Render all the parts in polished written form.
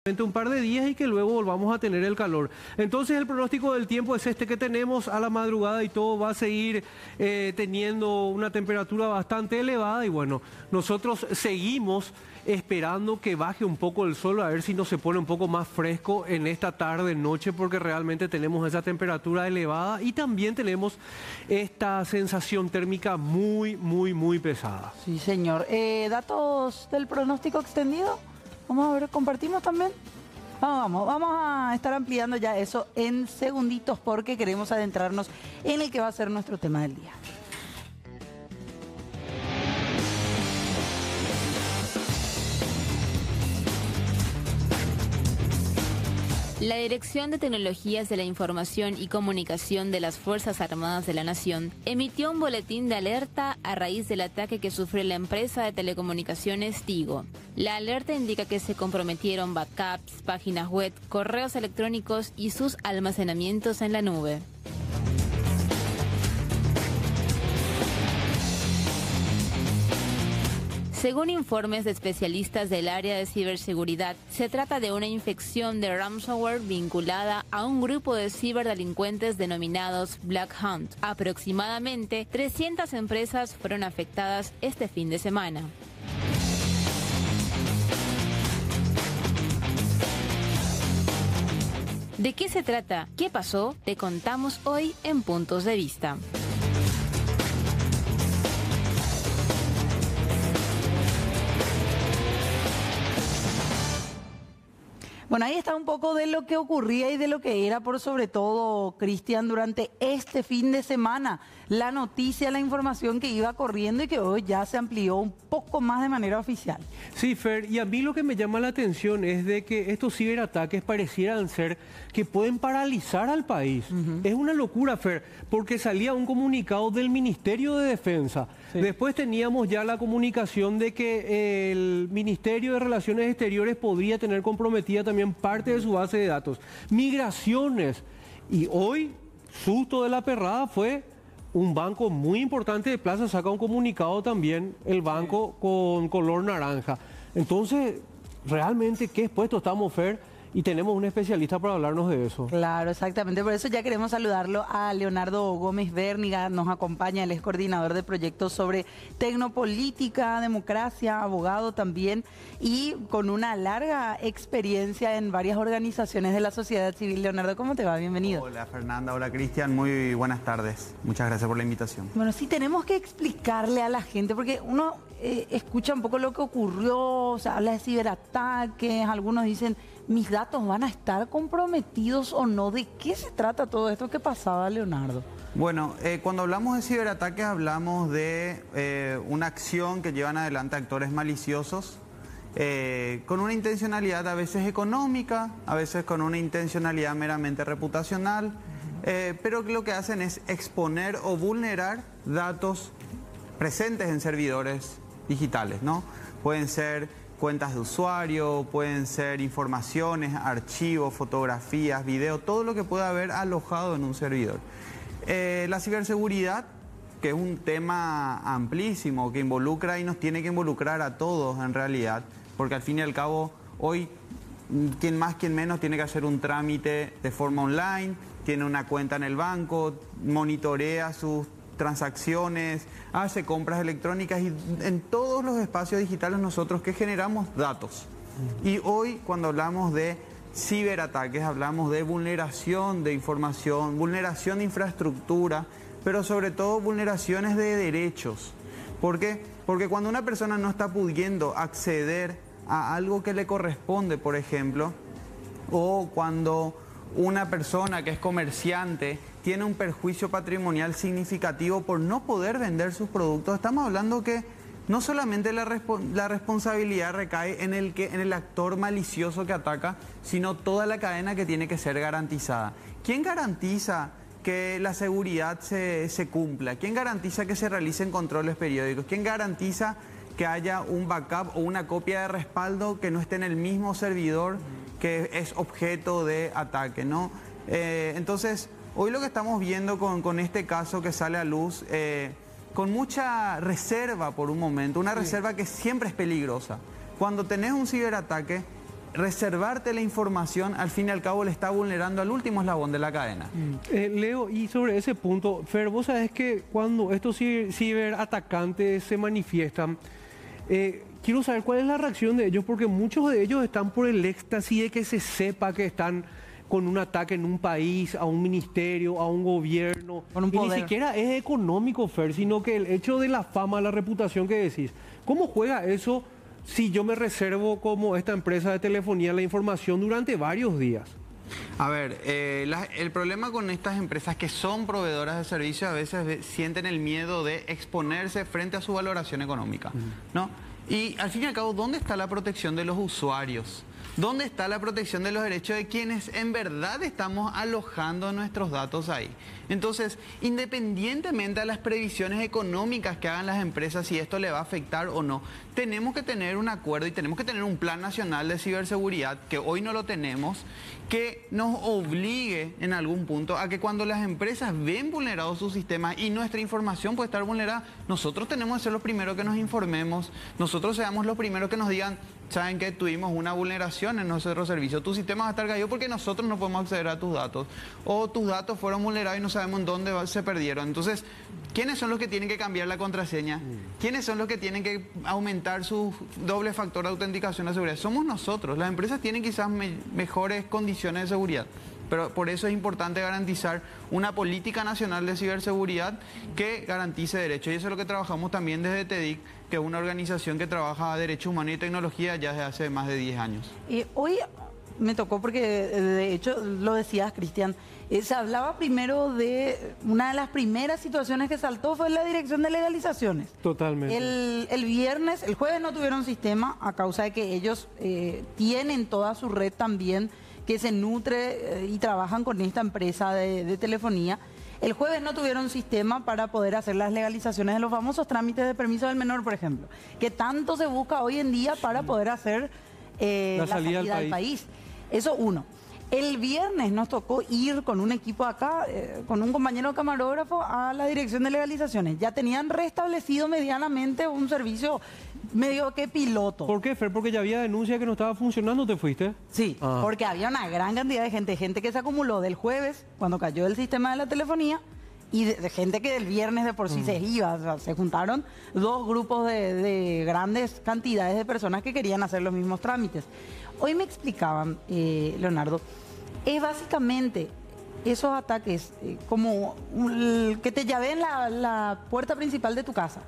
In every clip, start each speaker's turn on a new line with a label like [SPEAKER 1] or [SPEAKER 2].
[SPEAKER 1] un par de días y que luego volvamos a tener el calor. Entonces el pronóstico del tiempo es este que tenemos a la madrugada y todo va a seguir teniendo una temperatura bastante elevada y bueno, nosotros seguimos esperando que baje un poco el sol, a ver si nos se pone un poco más fresco en esta tarde, noche, porque realmente tenemos esa temperatura elevada y también tenemos esta sensación térmica muy pesada.
[SPEAKER 2] Sí, señor. ¿Datos del pronóstico extendido? Vamos a ver, compartimos también. Vamos a estar ampliando ya eso en segunditos porque queremos adentrarnos en el que va a ser nuestro tema del día.
[SPEAKER 3] La Dirección de Tecnologías de la Información y Comunicación de las Fuerzas Armadas de la Nación emitió un boletín de alerta a raíz del ataque que sufrió la empresa de telecomunicaciones Tigo. La alerta indica que se comprometieron backups, páginas web, correos electrónicos y sus almacenamientos en la nube. Según informes de especialistas del área de ciberseguridad, se trata de una infección de ransomware vinculada a un grupo de ciberdelincuentes denominados Black Hunt. Aproximadamente 300 empresas fueron afectadas este fin de semana. ¿De qué se trata? ¿Qué pasó? Te contamos hoy en Puntos de Vista.
[SPEAKER 2] Bueno, ahí está un poco de lo que ocurría y de lo que era, por sobre todo, Cristian, durante este fin de semana. La noticia, la información que iba corriendo y que hoy ya se amplió un poco más de manera oficial.
[SPEAKER 1] Sí, Fer, y a mí lo que me llama la atención es de que estos ciberataques parecieran ser que pueden paralizar al país. Es una locura, Fer, porque salía un comunicado del Ministerio de Defensa. Sí. Después teníamos ya la comunicación de que el Ministerio de Relaciones Exteriores podría tener comprometida también parte de su base de datos. Migraciones. Y hoy, susto de la perrada fue un banco muy importante de Plaza, saca un comunicado también, el banco con color naranja. Entonces, realmente, ¿qué expuesto estamos, Fer? Y tenemos un especialista para hablarnos de eso.
[SPEAKER 2] Claro, exactamente. Por eso ya queremos saludarlo a Leonardo Gómez Berniga. Nos acompaña, él es coordinador de proyectos sobre tecnopolítica, democracia, abogado también y con una larga experiencia en varias organizaciones de la sociedad civil. Leonardo, ¿cómo te va? Bienvenido.
[SPEAKER 4] Hola Fernanda, hola Cristian, muy buenas tardes. Muchas gracias por la invitación.
[SPEAKER 2] Bueno, sí tenemos que explicarle a la gente porque uno escucha un poco lo que ocurrió, o sea, habla de ciberataques, algunos dicen, ¿mis datos van a estar comprometidos o no? ¿De qué se trata todo esto que pasaba, Leonardo?
[SPEAKER 4] Bueno, cuando hablamos de ciberataques hablamos de una acción que llevan adelante actores maliciosos con una intencionalidad a veces económica, a veces con una intencionalidad meramente reputacional, pero que lo que hacen es exponer o vulnerar datos presentes en servidores digitales, ¿no? Pueden ser cuentas de usuario, pueden ser informaciones, archivos, fotografías, videos, todo lo que pueda haber alojado en un servidor. La ciberseguridad, que es un tema amplísimo, que involucra y nos tiene que involucrar a todos en realidad, porque al fin y al cabo hoy quien más, quien menos tiene que hacer un trámite de forma online, tiene una cuenta en el banco, monitorea sus transacciones, hace compras electrónicas y en todos los espacios digitales nosotros que generamos datos. Y hoy cuando hablamos de ciberataques hablamos de vulneración de información, vulneración de infraestructura, pero sobre todo vulneraciones de derechos. ¿Por qué? Porque cuando una persona no está pudiendo acceder a algo que le corresponde, por ejemplo, o cuando una persona que es comerciante tiene un perjuicio patrimonial significativo por no poder vender sus productos, estamos hablando que no solamente la responsabilidad recae en el actor malicioso que ataca, sino toda la cadena que tiene que ser garantizada. ¿Quién garantiza que la seguridad se cumpla? ¿Quién garantiza que se realicen controles periódicos? ¿Quién garantiza que haya un backup o una copia de respaldo que no esté en el mismo servidor que es objeto de ataque, ¿no? Entonces, hoy lo que estamos viendo con este caso que sale a luz, con mucha reserva por un momento, una reserva que siempre es peligrosa. Cuando tenés un ciberataque, reservarte la información, al fin y al cabo le está vulnerando al último eslabón de la cadena.
[SPEAKER 1] Leo, y sobre ese punto, Fer, vos sabés que cuando estos ciberatacantes se manifiestan, quiero saber cuál es la reacción de ellos, porque muchos de ellos están por el éxtasis de que se sepa que están con un ataque en un país, a un ministerio, a un gobierno.
[SPEAKER 2] Con un
[SPEAKER 1] y
[SPEAKER 2] poder.
[SPEAKER 1] ni siquiera es económico, Fer, sino que el hecho de la fama, la reputación que decís. ¿Cómo juega eso si yo me reservo como esta empresa de telefonía la información durante varios días?
[SPEAKER 4] A ver, el problema con estas empresas que son proveedoras de servicios a veces sienten el miedo de exponerse frente a su valoración económica, ¿no? Y al fin y al cabo, ¿dónde está la protección de los usuarios? ¿Dónde está la protección de los derechos de quienes en verdad estamos alojando nuestros datos ahí? Entonces, independientemente de las previsiones económicas que hagan las empresas, si esto le va a afectar o no, tenemos que tener un acuerdo y tenemos que tener un plan nacional de ciberseguridad, que hoy no lo tenemos, que nos obligue en algún punto a que cuando las empresas ven vulnerados sus sistemas y nuestra información puede estar vulnerada, nosotros tenemos que ser los primeros que nos informemos, nosotros seamos los primeros que nos digan, saben que tuvimos una vulneración en nuestro servicio, tu sistema va a estar caído porque nosotros no podemos acceder a tus datos, o tus datos fueron vulnerados y no sabemos en dónde se perdieron. Entonces, ¿quiénes son los que tienen que cambiar la contraseña? ¿Quiénes son los que tienen que aumentar su doble factor de autenticación de seguridad? Somos nosotros. Las empresas tienen quizás mejores condiciones de seguridad, pero por eso es importante garantizar una política nacional de ciberseguridad que garantice derechos. Y eso es lo que trabajamos también desde TEDIC, que es una organización que trabaja derechos humanos y tecnología ya desde hace más de 10 años.
[SPEAKER 2] Hoy me tocó porque, de hecho, lo decías, Cristian, se hablaba primero de una de las primeras situaciones que saltó fue la dirección de legalizaciones.
[SPEAKER 1] Totalmente.
[SPEAKER 2] El jueves no tuvieron sistema a causa de que ellos tienen toda su red también que se nutre y trabajan con esta empresa de telefonía. El jueves no tuvieron sistema para poder hacer las legalizaciones de los famosos trámites de permiso del menor, por ejemplo, que tanto se busca hoy en día para poder hacer la salida del país. Eso uno. El viernes nos tocó ir con un equipo acá, con un compañero camarógrafo, a la dirección de legalizaciones. Ya tenían restablecido medianamente un servicio medio que piloto.
[SPEAKER 1] ¿Por qué, Fer? Porque ya había denuncia que no estaba funcionando, ¿te fuiste?
[SPEAKER 2] Sí, porque había una gran cantidad de gente que se acumuló del jueves, cuando cayó el sistema de la telefonía, y de gente que del viernes de por sí se iba. O sea, se juntaron dos grupos de grandes cantidades de personas que querían hacer los mismos trámites. Hoy me explicaban, Leonardo, es básicamente esos ataques como que te llaveen la puerta principal de tu casa.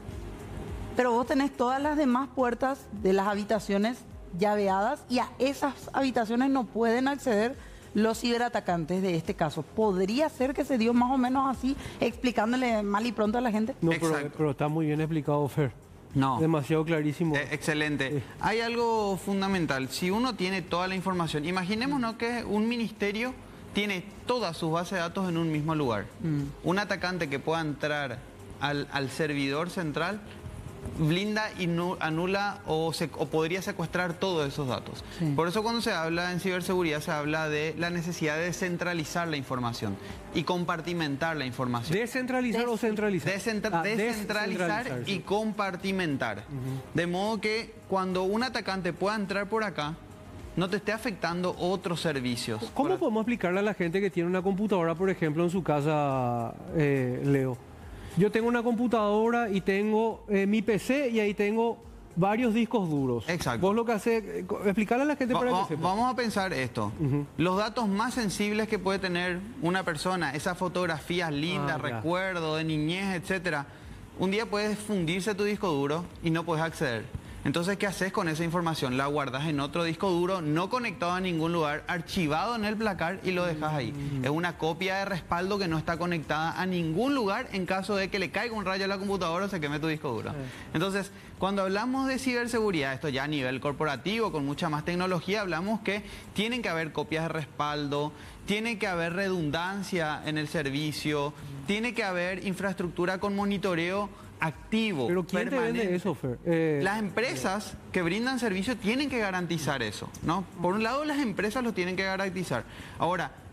[SPEAKER 2] Pero vos tenés todas las demás puertas de las habitaciones llaveadas y a esas habitaciones no pueden acceder los ciberatacantes de este caso. ¿Podría ser que se dio más o menos así, explicándole mal y pronto a la gente?
[SPEAKER 1] No, pero está muy bien explicado, Fer.
[SPEAKER 4] No.
[SPEAKER 1] Demasiado clarísimo.
[SPEAKER 4] Excelente. Hay algo fundamental. Si uno tiene toda la información, imaginémonos que un ministerio tiene todas sus bases de datos en un mismo lugar. Un atacante que pueda entrar al servidor central blinda y anula o podría secuestrar todos esos datos. Sí. Por eso cuando se habla en ciberseguridad se habla de la necesidad de descentralizar la información y compartimentar la información.
[SPEAKER 1] ¿Descentralizar o centralizar?
[SPEAKER 4] Descentralizar y compartimentar. De modo que cuando un atacante pueda entrar por acá, no te esté afectando otros servicios.
[SPEAKER 1] ¿Cómo podemos explicarle a la gente que tiene una computadora, por ejemplo, en su casa, Leo? Yo tengo una computadora y tengo mi PC y ahí tengo varios discos duros.
[SPEAKER 4] Exacto.
[SPEAKER 1] Vos lo que haces, explicarle a la gente para que sepa.
[SPEAKER 4] Vamos a pensar esto. Los datos más sensibles que puede tener una persona, esas fotografías lindas, recuerdos de niñez, etcétera, un día puedes fundirse tu disco duro y no puedes acceder. Entonces, ¿qué haces con esa información? La guardas en otro disco duro, no conectado a ningún lugar, archivado en el placar y lo dejas ahí. Es una copia de respaldo que no está conectada a ningún lugar en caso de que le caiga un rayo a la computadora o se queme tu disco duro. Entonces, cuando hablamos de ciberseguridad, esto ya a nivel corporativo, con mucha más tecnología, hablamos que tienen que haber copias de respaldo, tiene que haber redundancia en el servicio, tiene que haber infraestructura con monitoreo activo.
[SPEAKER 1] ¿Pero quién
[SPEAKER 4] permanente.
[SPEAKER 1] te vende eso, Fer?
[SPEAKER 4] Las empresas que brindan servicio tienen que garantizar eso, ¿no? Por un lado, las empresas lo tienen que garantizar. Ahora,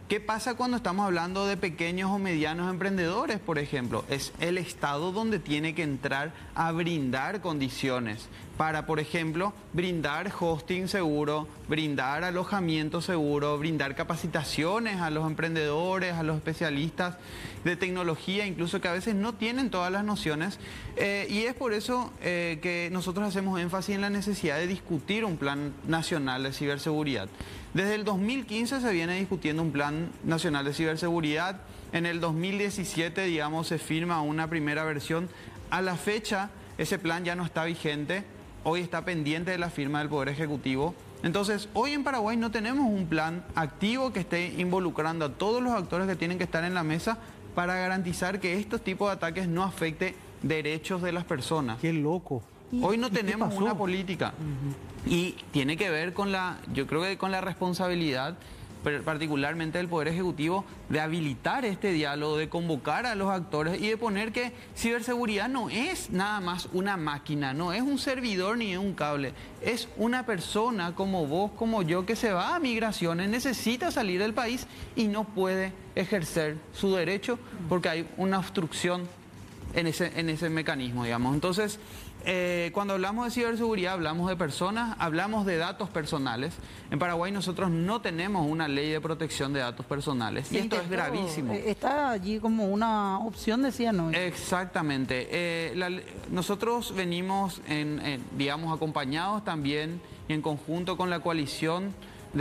[SPEAKER 4] ¿Qué pasa cuando estamos hablando de pequeños o medianos emprendedores, por ejemplo? Es el Estado donde tiene que entrar a brindar condiciones para, por ejemplo, brindar hosting seguro, brindar alojamiento seguro, brindar capacitaciones a los emprendedores, a los especialistas de tecnología, incluso que a veces no tienen todas las nociones. Y es por eso que nosotros hacemos énfasis en la necesidad de discutir un plan nacional de ciberseguridad. Desde el 2015 se viene discutiendo un plan nacional de ciberseguridad. En el 2017, digamos, se firma una primera versión. A la fecha, ese plan ya no está vigente. Hoy está pendiente de la firma del Poder Ejecutivo. Entonces, hoy en Paraguay no tenemos un plan activo que esté involucrando a todos los actores que tienen que estar en la mesa para garantizar que estos tipos de ataques no afecten derechos de las personas.
[SPEAKER 1] Qué loco.
[SPEAKER 4] Hoy no tenemos una política. Y tiene que ver con yo creo que con la responsabilidad, particularmente del Poder Ejecutivo, de habilitar este diálogo, de convocar a los actores y de poner que ciberseguridad no es nada más una máquina, no es un servidor ni es un cable, es una persona como vos, como yo, que se va a migraciones, necesita salir del país y no puede ejercer su derecho porque hay una obstrucción en ese mecanismo, digamos. Entonces, cuando hablamos de ciberseguridad, hablamos de personas, hablamos de datos personales. En Paraguay nosotros no tenemos una ley de protección de datos personales y esto es gravísimo.
[SPEAKER 2] Está allí como una opción, decía, ¿no?
[SPEAKER 4] Exactamente. Nosotros venimos, digamos, acompañados también y en conjunto con la coalición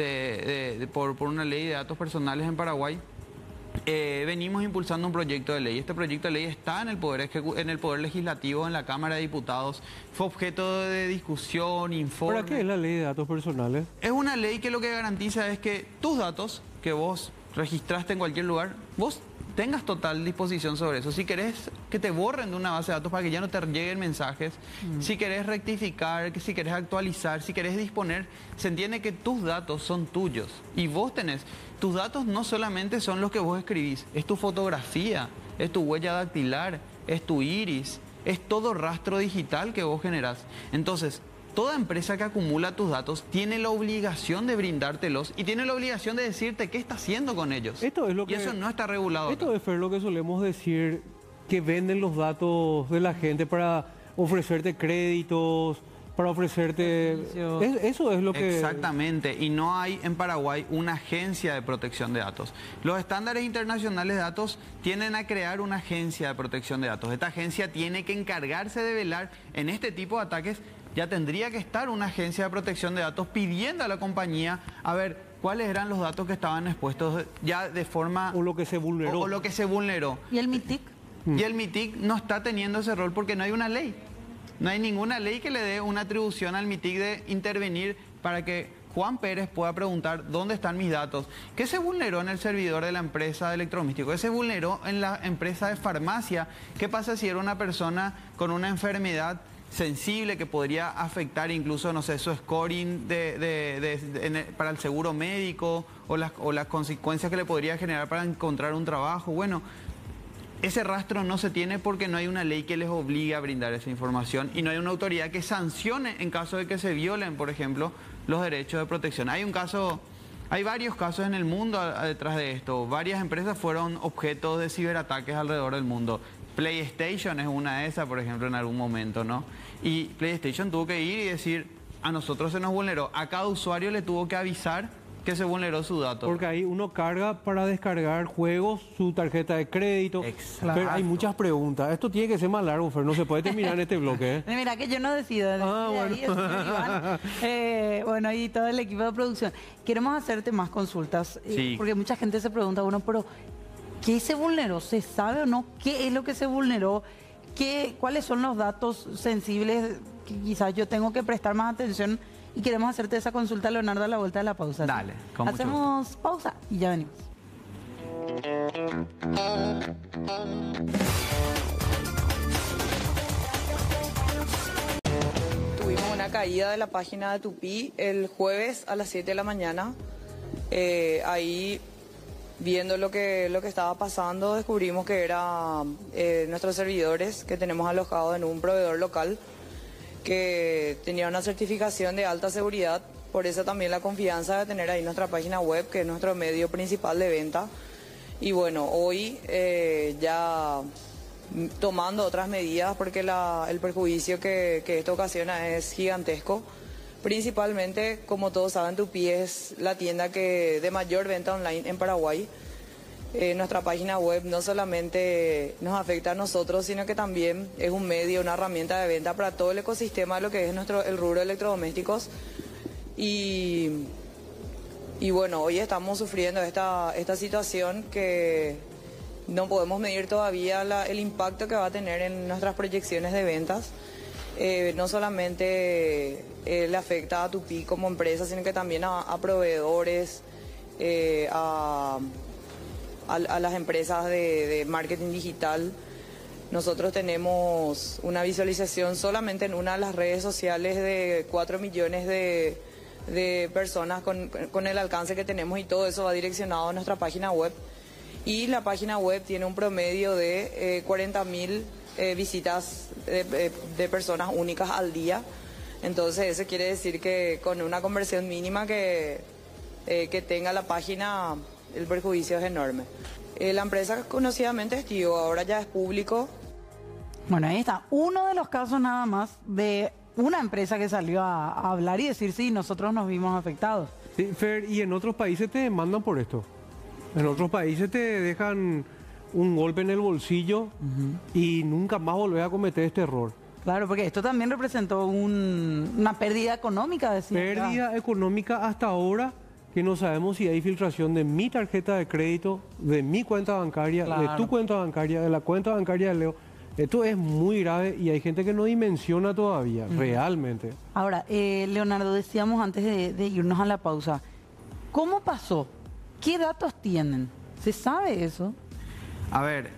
[SPEAKER 4] por una ley de datos personales en Paraguay. Venimos impulsando un proyecto de ley. Este proyecto de ley está en el Poder Legislativo, en la Cámara de Diputados. Fue objeto de discusión, informe.
[SPEAKER 1] ¿Para qué es la ley de datos personales?
[SPEAKER 4] Es una ley que lo que garantiza es que tus datos que vos registraste en cualquier lugar, vos tengas total disposición sobre eso. Si querés que te borren de una base de datos para que ya no te lleguen mensajes, si querés rectificar, si querés actualizar, si querés disponer, se entiende que tus datos son tuyos y vos tenés. Tus datos no solamente son los que vos escribís, es tu fotografía, es tu huella dactilar, es tu iris, es todo rastro digital que vos generás. Entonces, toda empresa que acumula tus datos tiene la obligación de brindártelos y tiene la obligación de decirte qué está haciendo con ellos.
[SPEAKER 1] Esto es lo
[SPEAKER 4] y eso no está regulado.
[SPEAKER 1] Esto es lo que solemos decir, que venden los datos de la gente para ofrecerte créditos, para ofrecerte... Eso es lo que...
[SPEAKER 4] Exactamente, y no hay en Paraguay una agencia de protección de datos. Los estándares internacionales de datos tienden a crear una agencia de protección de datos. Esta agencia tiene que encargarse de velar en este tipo de ataques. Ya tendría que estar una agencia de protección de datos pidiendo a la compañía a ver cuáles eran los datos que estaban expuestos ya de forma...
[SPEAKER 1] O lo que se vulneró.
[SPEAKER 4] O lo que se vulneró.
[SPEAKER 2] ¿Y el MITIC?
[SPEAKER 4] Y el MITIC no está teniendo ese rol porque no hay una ley. No hay ninguna ley que le dé una atribución al MITIC de intervenir para que Juan Pérez pueda preguntar dónde están mis datos. ¿Qué se vulneró en el servidor de la empresa de electrodomésticos? ¿Qué se vulneró en la empresa de farmacia? ¿Qué pasa si era una persona con una enfermedad sensible que podría afectar incluso, no sé, su scoring para el seguro médico o las consecuencias que le podría generar para encontrar un trabajo? Bueno, ese rastro no se tiene porque no hay una ley que les obligue a brindar esa información y no hay una autoridad que sancione en caso de que se violen, por ejemplo, los derechos de protección. Hay varios casos en el mundo detrás de esto. Varias empresas fueron objeto de ciberataques alrededor del mundo. PlayStation es una de esas, por ejemplo, en algún momento, ¿no? Y PlayStation tuvo que ir y decir, a nosotros se nos vulneró. A cada usuario le tuvo que avisar que se vulneró su dato.
[SPEAKER 1] Porque ahí uno carga para descargar juegos, su tarjeta de crédito.
[SPEAKER 4] Exacto.
[SPEAKER 1] Pero hay muchas preguntas. Esto tiene que ser más largo, Fer. No se puede terminar en este bloque, ¿eh?
[SPEAKER 2] Mira que yo no decido. Bueno, y todo el equipo de producción. Queremos hacerte más consultas.
[SPEAKER 4] Sí.
[SPEAKER 2] Porque mucha gente se pregunta, bueno, pero ¿qué se vulneró? ¿Se sabe o no? ¿Qué es lo que se vulneró? ¿Cuáles son los datos sensibles que quizás yo tengo que prestar más atención? Y queremos hacerte esa consulta, Leonardo, a la vuelta de la pausa.
[SPEAKER 4] Dale, con mucho
[SPEAKER 2] hacemos pausa y ya venimos.
[SPEAKER 5] Tuvimos una caída de la página de Tupí el jueves a las 7 de la mañana. Ahí, viendo lo que estaba pasando, descubrimos que eran nuestros servidores que tenemos alojados en un proveedor local que tenía una certificación de alta seguridad por eso también la confianza de tener ahí nuestra página web, que es nuestro medio principal de venta. Y bueno, hoy ya tomando otras medidas porque el perjuicio que esto ocasiona es gigantesco. Principalmente, como todos saben, Tupí es la tienda de mayor venta online en Paraguay. Nuestra página web no solamente nos afecta a nosotros, sino que también es un medio, una herramienta de venta para todo el ecosistema de lo que es el rubro de electrodomésticos. Y bueno, hoy estamos sufriendo esta situación que no podemos medir todavía el impacto que va a tener en nuestras proyecciones de ventas. No solamente le afecta a Tupí como empresa, sino que también a proveedores, a las empresas de marketing digital. Nosotros tenemos una visualización solamente en una de las redes sociales de 4 millones de personas con el alcance que tenemos, y todo eso va direccionado a nuestra página web. Y la página web tiene un promedio de 40.000 visitas de personas únicas al día. Entonces eso quiere decir que con una conversión mínima que tenga la página, el perjuicio es enorme. La empresa conocidamente es Tigo, ahora ya es público.
[SPEAKER 2] Bueno, ahí está. Uno de los casos nada más de una empresa que salió a hablar y decir, sí, nosotros nos vimos afectados.
[SPEAKER 1] Sí, Fer, y en otros países te demandan por esto. En otros países te dejan un golpe en el bolsillo y nunca más volver a cometer este error.
[SPEAKER 2] Claro, porque esto también representó una pérdida económica.
[SPEAKER 1] Pérdida económica hasta ahora, que no sabemos si hay filtración de mi tarjeta de crédito, de mi cuenta bancaria, de tu cuenta bancaria, de la cuenta bancaria de Leo. Esto es muy grave y hay gente que no dimensiona todavía, realmente.
[SPEAKER 2] Ahora, Leonardo, decíamos antes de irnos a la pausa, ¿cómo pasó? ¿Qué datos tienen? ¿Se sabe eso?
[SPEAKER 4] A ver,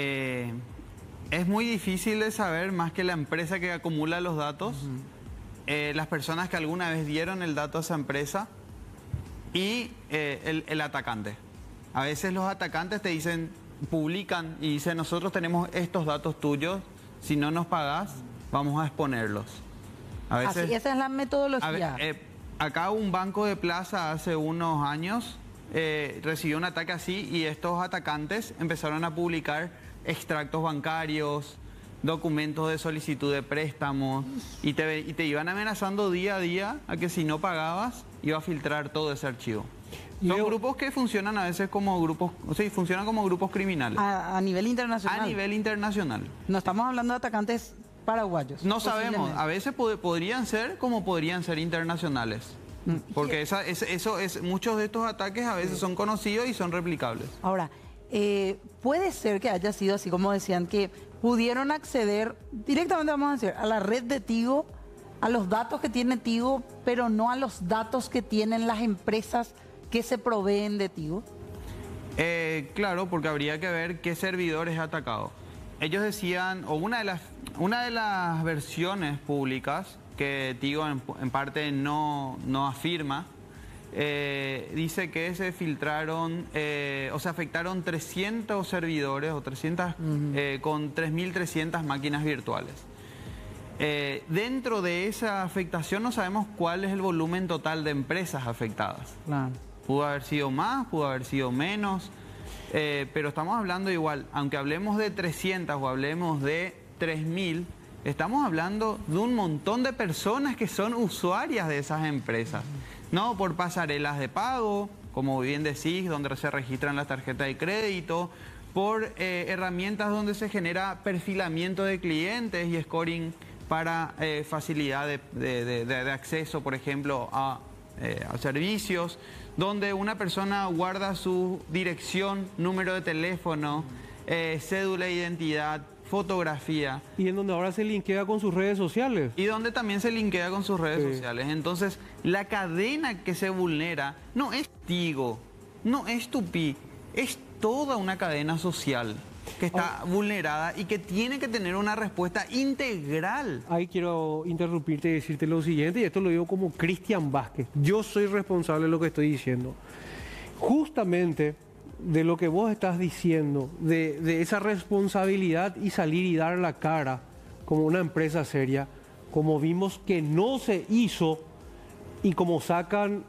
[SPEAKER 4] es muy difícil de saber, más que la empresa que acumula los datos, las personas que alguna vez dieron el dato a esa empresa y el atacante. A veces los atacantes te dicen, publican y dicen, nosotros tenemos estos datos tuyos, si no nos pagás, vamos a exponerlos. A veces,
[SPEAKER 2] así, esa es la metodología.
[SPEAKER 4] Acá un banco de plaza hace unos años recibió un ataque así y estos atacantes empezaron a publicar extractos bancarios, documentos de solicitud de préstamos y te iban amenazando día a día a que si no pagabas iba a filtrar todo ese archivo. Son grupos que funcionan a veces como grupos, o sea, funcionan como grupos criminales.
[SPEAKER 2] A nivel internacional.
[SPEAKER 4] A nivel internacional.
[SPEAKER 2] No estamos hablando de atacantes paraguayos.
[SPEAKER 4] No sabemos, a veces podrían ser como podrían ser internacionales. Porque muchos de estos ataques a veces son conocidos y son replicables.
[SPEAKER 2] Ahora, puede ser que haya sido así como decían, que pudieron acceder directamente, vamos a decir, a la red de Tigo, a los datos que tiene Tigo, pero no a los datos que tienen las empresas que se proveen de Tigo.
[SPEAKER 4] Claro, porque habría que ver qué servidor es atacado. Ellos decían, o una de las versiones públicas que Tigo en parte no afirma, dice que se filtraron, o se afectaron 300 servidores o 300 con 3.300 máquinas virtuales. Dentro de esa afectación no sabemos cuál es el volumen total de empresas afectadas.
[SPEAKER 2] Claro.
[SPEAKER 4] Pudo haber sido más, pudo haber sido menos, pero estamos hablando igual, aunque hablemos de 300 o hablemos de 3.000, estamos hablando de un montón de personas que son usuarias de esas empresas. No por pasarelas de pago, como bien decís, donde se registran las tarjetas de crédito, por herramientas donde se genera perfilamiento de clientes y scoring para facilidad de acceso, por ejemplo, a servicios, donde una persona guarda su dirección, número de teléfono, cédula de identidad, fotografía.
[SPEAKER 1] Y en donde ahora se linkea con sus redes sociales.
[SPEAKER 4] Y donde también se linkea con sus redes sociales. Entonces, la cadena que se vulnera no es Tigo, no es Tupí, es toda una cadena social que está vulnerada y que tiene que tener una respuesta integral.
[SPEAKER 1] Ahí quiero interrumpirte y decirte lo siguiente, y esto lo digo como Cristian Vázquez. Yo soy responsable de lo que estoy diciendo. Justamente de lo que vos estás diciendo, de esa responsabilidad y salir y dar la cara como una empresa seria, como vimos que no se hizo, y como sacan,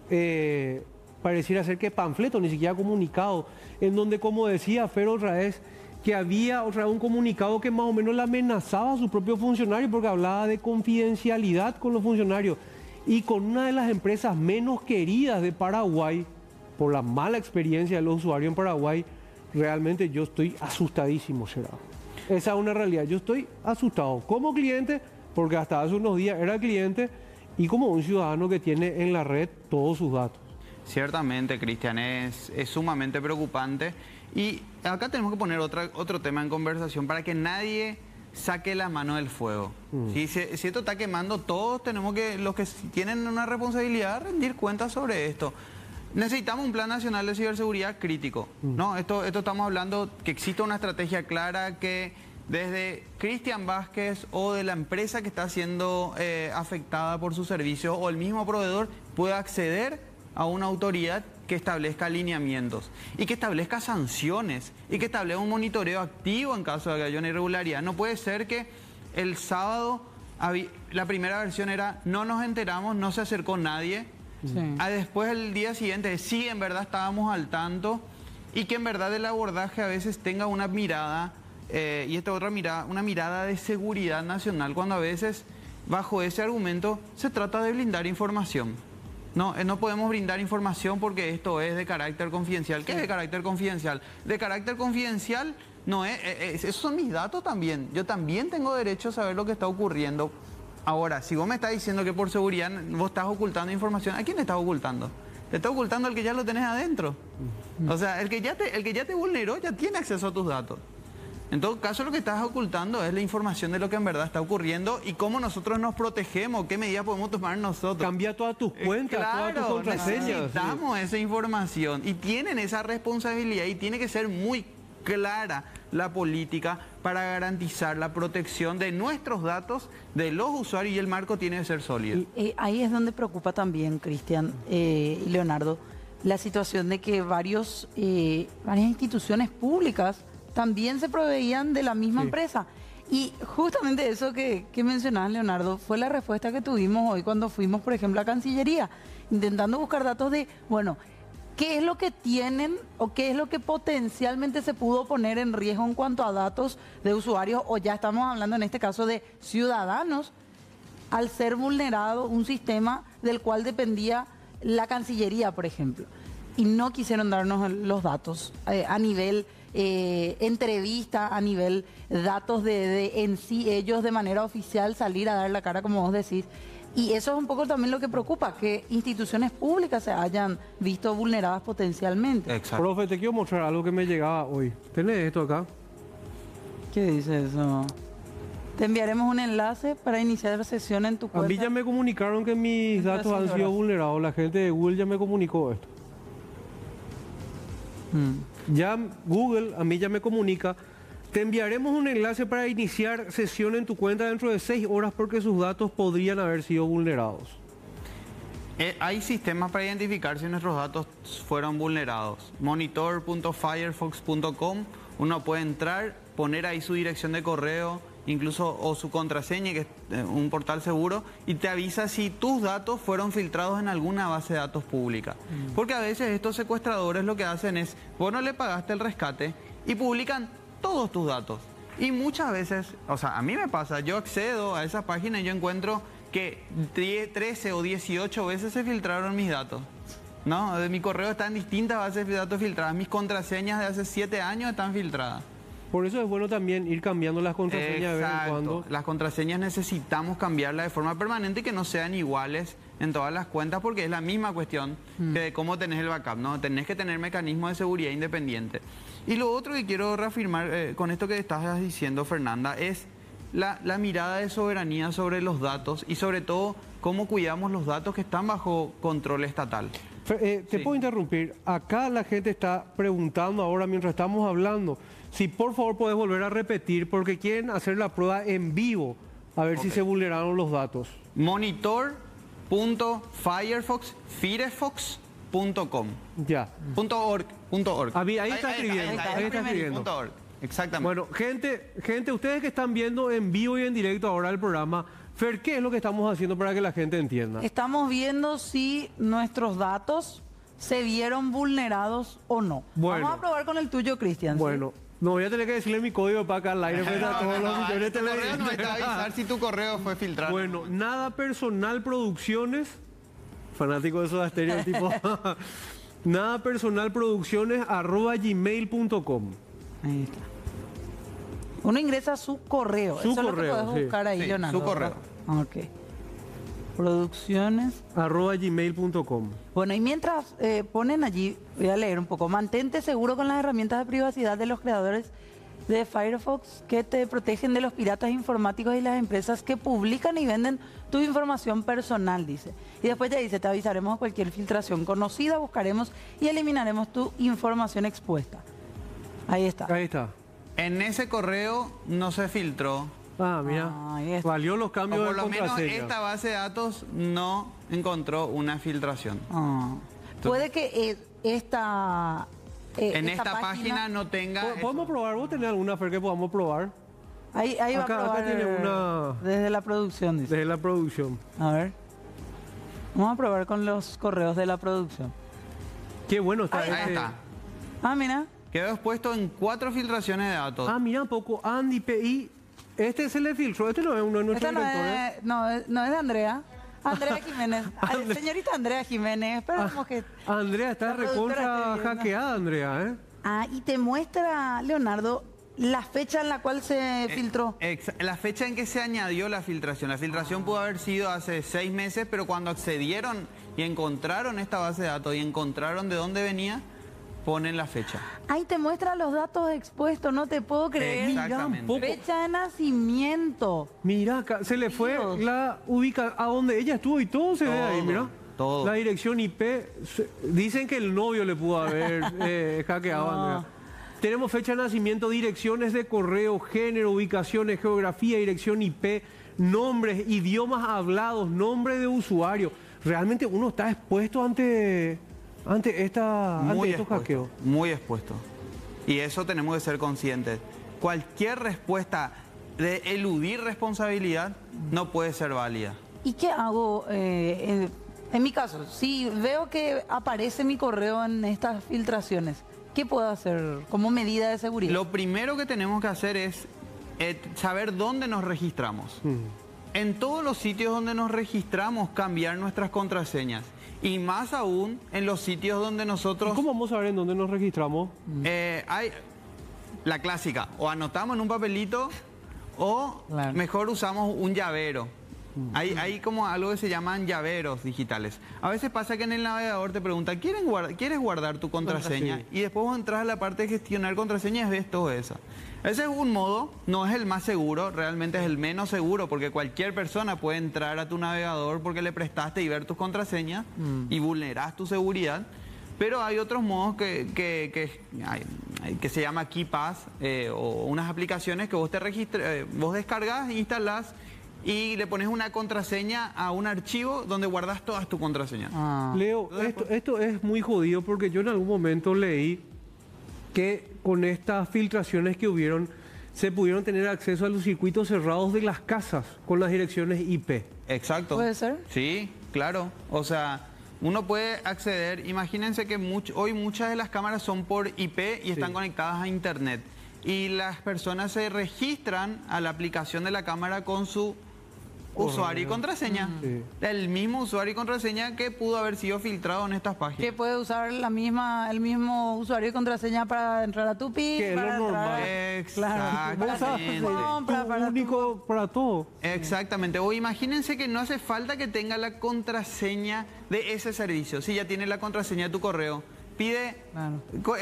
[SPEAKER 1] pareciera ser que panfleto, ni siquiera comunicado, en donde, como decía Fer otra vez, que había un comunicado que más o menos le amenazaba a su propio funcionario porque hablaba de confidencialidad con los funcionarios. Y con una de las empresas menos queridas de Paraguay, por la mala experiencia de los usuarios en Paraguay, realmente yo estoy asustadísimo, será. Esa es una realidad. Yo estoy asustado como cliente, porque hasta hace unos días era cliente, y como un ciudadano que tiene en la red todos sus datos.
[SPEAKER 4] Ciertamente, Cristian, es sumamente preocupante. Y acá tenemos que poner otro tema en conversación para que nadie saque la mano del fuego. Si esto está quemando, todos tenemos que, los que tienen una responsabilidad, rendir cuentas sobre esto. Necesitamos un plan nacional de ciberseguridad crítico, ¿no? Esto estamos hablando que exista una estrategia clara, que desde Cristian Vázquez o de la empresa que está siendo afectada por su servicio o el mismo proveedor pueda acceder a una autoridad que establezca alineamientos y que establezca sanciones y que establezca un monitoreo activo en caso de que haya una irregularidad. No puede ser que el sábado la primera versión era no nos enteramos, no se acercó nadie. Sí. Después el día siguiente sí, en verdad estábamos al tanto, y que en verdad el abordaje a veces tenga una mirada, y esta otra mirada, una mirada de seguridad nacional, cuando a veces bajo ese argumento se trata de blindar información. No podemos brindar información porque esto es de carácter confidencial. ¿Qué es de carácter confidencial? De carácter confidencial no es, esos son mis datos también. Yo también tengo derecho a saber lo que está ocurriendo. Ahora, si vos me estás diciendo que por seguridad vos estás ocultando información, ¿a quién le estás ocultando? Te está ocultando al que ya lo tenés adentro. O sea, el que ya te vulneró ya tiene acceso a tus datos. En todo caso, lo que estás ocultando es la información de lo que en verdad está ocurriendo y cómo nosotros nos protegemos, qué medidas podemos tomar nosotros.
[SPEAKER 1] Cambia todas tus cuentas, todas tus contraseñas.
[SPEAKER 4] Necesitamos esa información y tienen esa responsabilidad y tiene que ser muy clara la política para garantizar la protección de nuestros datos, de los usuarios, y el marco tiene que ser sólido.
[SPEAKER 2] Ahí es donde preocupa también, Cristian y Leonardo, la situación de que varias instituciones públicas también se proveían de la misma empresa. Y justamente eso que mencionabas, Leonardo, fue la respuesta que tuvimos hoy cuando fuimos, por ejemplo, a Cancillería, intentando buscar datos de, bueno, ¿qué es lo que tienen o qué es lo que potencialmente se pudo poner en riesgo en cuanto a datos de usuarios, o ya estamos hablando en este caso de ciudadanos, al ser vulnerado un sistema del cual dependía la Cancillería, por ejemplo? Y no quisieron darnos los datos a nivel entrevista, a nivel datos de en sí ellos de manera oficial salir a dar la cara, como vos decís. Y eso es un poco también lo que preocupa, que instituciones públicas se hayan visto vulneradas potencialmente.
[SPEAKER 1] Exacto. Profe, te quiero mostrar algo que me llegaba hoy. ¿Tenés esto acá?
[SPEAKER 2] ¿Qué dice eso? Te enviaremos un enlace para iniciar la sesión en tu cuenta.
[SPEAKER 1] A mí ya me comunicaron que mis datos han sido vulnerados. La gente de Google ya me comunicó esto. Ya Google a mí ya me comunica: te enviaremos un enlace para iniciar sesión en tu cuenta dentro de 6 horas porque sus datos podrían haber sido vulnerados.
[SPEAKER 4] Hay sistemas para identificar si nuestros datos fueron vulnerados. Monitor.firefox.com, uno puede entrar, poner ahí su dirección de correo, incluso o su contraseña, que es un portal seguro, y te avisa si tus datos fueron filtrados en alguna base de datos pública. Porque a veces estos secuestradores lo que hacen es, vos no le pagaste el rescate y publican todos tus datos. Y muchas veces, o sea, a mí me pasa, yo accedo a esa página y yo encuentro que 13 o 18 veces se filtraron mis datos. No, de mi correo están distintas bases de datos filtradas, mis contraseñas de hace 7 años están filtradas.
[SPEAKER 1] Por eso es bueno también ir cambiando las contraseñas de vez en cuando.
[SPEAKER 4] Las contraseñas necesitamos cambiarlas de forma permanente y que no sean iguales en todas las cuentas, porque es la misma cuestión de cómo tenés el backup, ¿no? Tenés que tener mecanismos de seguridad independiente. Y lo otro que quiero reafirmar con esto que estás diciendo, Fernanda, es la mirada de soberanía sobre los datos y sobre todo cómo cuidamos los datos que están bajo control estatal.
[SPEAKER 1] Te puedo interrumpir. Acá la gente está preguntando ahora mientras estamos hablando si por favor puedes volver a repetir porque quieren hacer la prueba en vivo a ver si se vulneraron los datos.
[SPEAKER 4] Monitor.firefox.com.
[SPEAKER 1] Ya.
[SPEAKER 4] .org.
[SPEAKER 1] Ahí está escribiendo. Ahí está escribiendo.
[SPEAKER 4] .org. Exactamente.
[SPEAKER 1] Bueno, gente, ustedes que están viendo en vivo y en directo ahora el programa, Fer, ¿qué es lo que estamos haciendo para que la gente entienda?
[SPEAKER 2] Estamos viendo si nuestros datos se vieron vulnerados o no.
[SPEAKER 1] Bueno.
[SPEAKER 2] Vamos a probar con el tuyo, Cristian. ¿sí?
[SPEAKER 1] Bueno, no voy a tener que decirle mi código para acá al aire frente a todos los millones de
[SPEAKER 4] Tu correo no
[SPEAKER 1] televidentes.
[SPEAKER 4] te va a avisar si tu correo fue filtrado.
[SPEAKER 1] Bueno, Nada Personal Producciones, fanático de esos estereotipos, Nada Personal Producciones @gmail.com.
[SPEAKER 2] Ahí está. Uno ingresa su correo.
[SPEAKER 1] Su
[SPEAKER 2] Eso
[SPEAKER 1] correo,
[SPEAKER 2] es lo que podés
[SPEAKER 1] sí.
[SPEAKER 2] buscar ahí,
[SPEAKER 4] Sí,
[SPEAKER 2] Leonardo.
[SPEAKER 4] su correo.
[SPEAKER 2] ¿verdad? Ok. Producciones.
[SPEAKER 1] @gmail.com.
[SPEAKER 2] Bueno, y mientras ponen allí, voy a leer un poco. Mantente seguro con las herramientas de privacidad de los creadores de Firefox que te protegen de los piratas informáticos y las empresas que publican y venden tu información personal, dice. Y después ya dice, te avisaremos de cualquier filtración conocida, buscaremos y eliminaremos tu información expuesta. Ahí está.
[SPEAKER 1] Ahí está.
[SPEAKER 4] En ese correo no se filtró.
[SPEAKER 1] Ah, mira,
[SPEAKER 2] Ahí está.
[SPEAKER 1] valió los
[SPEAKER 4] O
[SPEAKER 1] cambios
[SPEAKER 4] por
[SPEAKER 1] de
[SPEAKER 4] lo menos
[SPEAKER 1] contraseña.
[SPEAKER 4] esta base de datos no encontró una filtración.
[SPEAKER 2] Ah. Puede que esta
[SPEAKER 4] Esta página no tenga...
[SPEAKER 1] ¿Podemos probar? ¿Vos tenés alguna, Fer, que podamos probar?
[SPEAKER 2] Ahí va
[SPEAKER 1] Acá-
[SPEAKER 2] a probar
[SPEAKER 1] acá tiene una-
[SPEAKER 2] desde la producción, dice.
[SPEAKER 1] Desde la producción.
[SPEAKER 2] A ver. Vamos a probar con los correos de la producción.
[SPEAKER 1] Qué bueno está
[SPEAKER 4] Ahí
[SPEAKER 1] este.
[SPEAKER 4] está.
[SPEAKER 2] Ah, mira.
[SPEAKER 4] Quedó expuesto en 4 filtraciones de datos.
[SPEAKER 1] Ah, mira un poco, Andy PI. Este se le filtró, este no es uno de nuestros
[SPEAKER 2] Esta no
[SPEAKER 1] directores.
[SPEAKER 2] es, no es de Andrea. Andrea Jiménez. Señorita Andrea Jiménez. Esperamos que...
[SPEAKER 1] Andrea, está
[SPEAKER 2] La productora
[SPEAKER 1] recontra
[SPEAKER 2] esté viendo.
[SPEAKER 1] hackeada, Andrea, ¿eh?
[SPEAKER 2] Ah, y te muestra, Leonardo, la fecha en la cual se filtró.
[SPEAKER 4] La fecha en que se añadió la filtración. La filtración pudo haber sido hace 6 meses, pero cuando accedieron y encontraron esta base de datos y encontraron de dónde venía, ponen la fecha.
[SPEAKER 2] Ahí te muestra los datos expuestos, no te puedo creer.
[SPEAKER 4] Exactamente.
[SPEAKER 2] Fecha de nacimiento.
[SPEAKER 1] Mira, acá se le fue
[SPEAKER 2] Dios.
[SPEAKER 1] la ubica a donde ella estuvo y todo se ve ahí,
[SPEAKER 4] Todo,
[SPEAKER 1] mira.
[SPEAKER 4] todo.
[SPEAKER 1] La dirección IP, dicen que el novio le pudo haber hackeado a
[SPEAKER 2] No.
[SPEAKER 1] Andrea. Tenemos fecha de nacimiento, direcciones de correo, género, ubicaciones, geografía, dirección IP, nombres, idiomas hablados, nombre de usuario. Realmente uno está expuesto ante estos hackeos.
[SPEAKER 4] muy expuesto. Y eso tenemos que ser conscientes. Cualquier respuesta de eludir responsabilidad no puede ser válida.
[SPEAKER 2] ¿Y qué hago en mi caso? Si veo que aparece mi correo en estas filtraciones, ¿qué puedo hacer como medida de seguridad?
[SPEAKER 4] Lo primero que tenemos que hacer es saber dónde nos registramos. En todos los sitios donde nos registramos, cambiar nuestras contraseñas. Y más aún en los sitios donde nosotros...
[SPEAKER 1] ¿Cómo vamos a ver en dónde nos registramos?
[SPEAKER 4] hay la clásica, o anotamos en un papelito o
[SPEAKER 2] Claro.
[SPEAKER 4] mejor usamos un llavero. Hay como algo que se llaman llaveros digitales. A veces pasa que en el navegador te pregunta, ¿quieres guardar tu contraseña?
[SPEAKER 1] Sí.
[SPEAKER 4] Y después vos entras a la parte de gestionar contraseñas y ves todo eso. Ese es un modo, no es el más seguro, realmente es el menos seguro, porque cualquier persona puede entrar a tu navegador porque le prestaste y ver tus contraseñas y vulneras tu seguridad. Pero hay otros modos que se llama KeePass o unas aplicaciones que vos vos descargas, instalás y le pones una contraseña a un archivo donde guardas todas tus contraseñas.
[SPEAKER 2] Ah.
[SPEAKER 1] Leo, esto es muy jodido porque yo en algún momento leí que con estas filtraciones que hubieron se pudieron tener acceso a los circuitos cerrados de las casas con las direcciones IP.
[SPEAKER 4] Exacto.
[SPEAKER 2] ¿Puede ser?
[SPEAKER 4] Sí, claro. O sea, uno puede acceder, imagínense que hoy muchas de las cámaras son por IP y están conectadas a internet. Y las personas se registran a la aplicación de la cámara con su usuario y contraseña.
[SPEAKER 1] Sí.
[SPEAKER 4] El mismo usuario y contraseña que pudo haber sido filtrado en estas páginas.
[SPEAKER 2] Que puede usar el mismo usuario y contraseña para entrar a tu PIC,
[SPEAKER 1] Que es lo
[SPEAKER 2] para
[SPEAKER 1] normal.
[SPEAKER 2] Claro.
[SPEAKER 1] Vos usás
[SPEAKER 4] Exactamente.
[SPEAKER 2] compra,
[SPEAKER 1] tu
[SPEAKER 2] para tu-
[SPEAKER 1] único para todo.
[SPEAKER 4] Exactamente. O imagínense que no hace falta que tenga la contraseña de ese servicio. Si ya tiene la contraseña de tu correo, pide
[SPEAKER 2] Claro.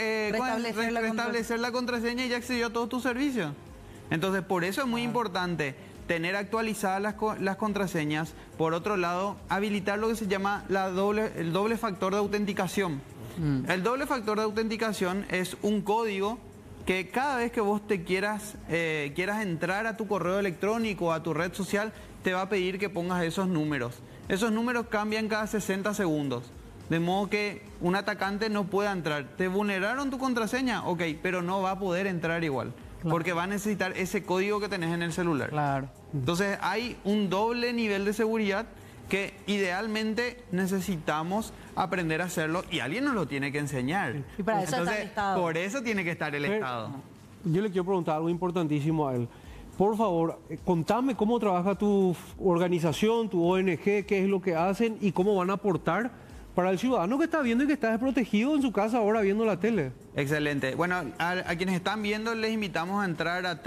[SPEAKER 4] restablecer la contraseña y ya accedió a todos tus servicios. Entonces, por eso es muy importante tener actualizadas las contraseñas. Por otro lado, habilitar lo que se llama el doble factor de autenticación. El doble factor de autenticación es un código que cada vez que vos quieras entrar a tu correo electrónico o a tu red social, te va a pedir que pongas esos números. Esos números cambian cada 60 segundos. De modo que un atacante no pueda entrar. ¿Te vulneraron tu contraseña? Ok, pero no va a poder entrar igual. porque va a necesitar ese código que tenés en el celular.
[SPEAKER 2] Claro.
[SPEAKER 4] Entonces hay un doble nivel de seguridad que idealmente necesitamos aprender a hacerlo y alguien nos lo tiene que enseñar.
[SPEAKER 2] Y para eso está el Estado.
[SPEAKER 4] Por eso tiene que estar el Estado.
[SPEAKER 1] Yo le quiero preguntar algo importantísimo a él. Por favor, contame cómo trabaja tu organización, tu ONG, qué es lo que hacen y cómo van a aportar para el ciudadano que está viendo y que está desprotegido en su casa ahora viendo la tele.
[SPEAKER 4] Excelente. Bueno, a quienes están viendo les invitamos a entrar a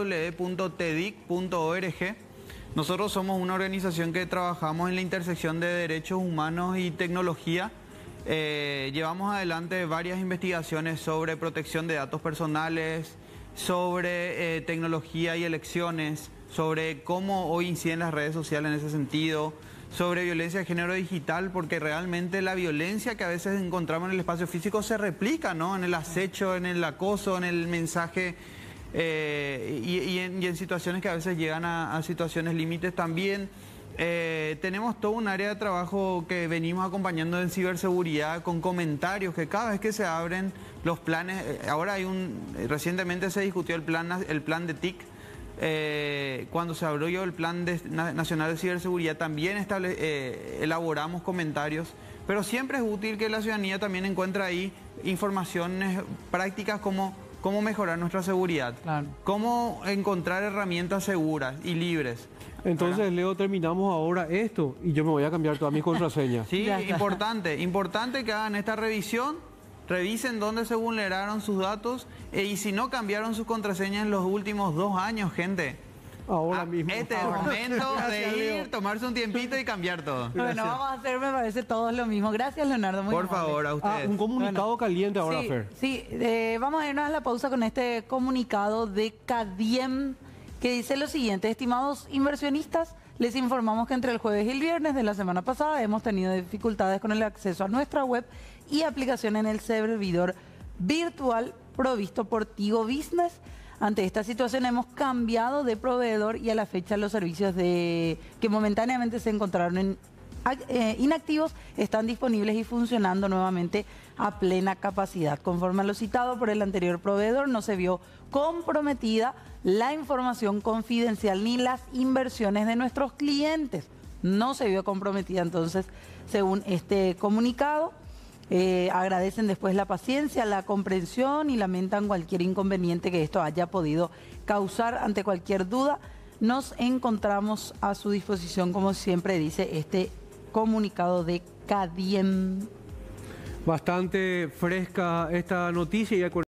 [SPEAKER 4] www.tedic.org. Nosotros somos una organización que trabajamos en la intersección de derechos humanos y tecnología. Llevamos adelante varias investigaciones sobre protección de datos personales, sobre tecnología y elecciones, sobre cómo hoy inciden las redes sociales en ese sentido, sobre violencia de género digital, porque realmente la violencia que a veces encontramos en el espacio físico se replica, ¿no? En el acecho, en el acoso, en el mensaje y en situaciones que a veces llegan a situaciones límites también. Tenemos todo un área de trabajo que venimos acompañando en ciberseguridad con comentarios que cada vez que se abren los planes, ahora recientemente se discutió el plan de TIC, cuando se abrió el plan nacional de ciberseguridad también elaboramos comentarios, pero siempre es útil que la ciudadanía también encuentre ahí informaciones prácticas como cómo mejorar nuestra seguridad,
[SPEAKER 2] Claro.
[SPEAKER 4] cómo encontrar herramientas seguras y libres.
[SPEAKER 1] Entonces, Leo, terminamos ahora esto y yo me voy a cambiar todas mis contraseñas.
[SPEAKER 4] Sí,
[SPEAKER 2] Ya está.
[SPEAKER 4] importante que hagan esta revisión, revisen dónde se vulneraron sus datos y si no cambiaron sus contraseñas en los últimos 2 años, gente.
[SPEAKER 1] Ahora mismo.
[SPEAKER 4] Este es el
[SPEAKER 1] Ahora.
[SPEAKER 4] momento
[SPEAKER 1] Gracias,
[SPEAKER 4] de ir,
[SPEAKER 1] Leo.
[SPEAKER 4] tomarse un tiempito y cambiar todo.
[SPEAKER 2] Bueno, vamos a hacer, me parece, todos lo mismo. Gracias, Leonardo. Muy
[SPEAKER 4] Por
[SPEAKER 2] amable.
[SPEAKER 4] favor, a ustedes.
[SPEAKER 1] Un comunicado caliente ahora,
[SPEAKER 2] Sí,
[SPEAKER 1] Fer.
[SPEAKER 2] sí, vamos a irnos a la pausa con este comunicado de CADIEM que dice lo siguiente: estimados inversionistas, les informamos que entre el jueves y el viernes de la semana pasada hemos tenido dificultades con el acceso a nuestra web y aplicación en el servidor virtual provisto por Tigo Business. Ante esta situación hemos cambiado de proveedor y a la fecha los servicios que momentáneamente se encontraron inactivos están disponibles y funcionando nuevamente a plena capacidad. Conforme a lo citado por el anterior proveedor, no se vio comprometida la información confidencial ni las inversiones de nuestros clientes. No se vio comprometida entonces, según este comunicado. Agradecen después la paciencia, la comprensión y lamentan cualquier inconveniente que esto haya podido causar. Ante cualquier duda, nos encontramos a su disposición, como siempre dice este comunicado de CADIEM.
[SPEAKER 1] Bastante fresca esta noticia y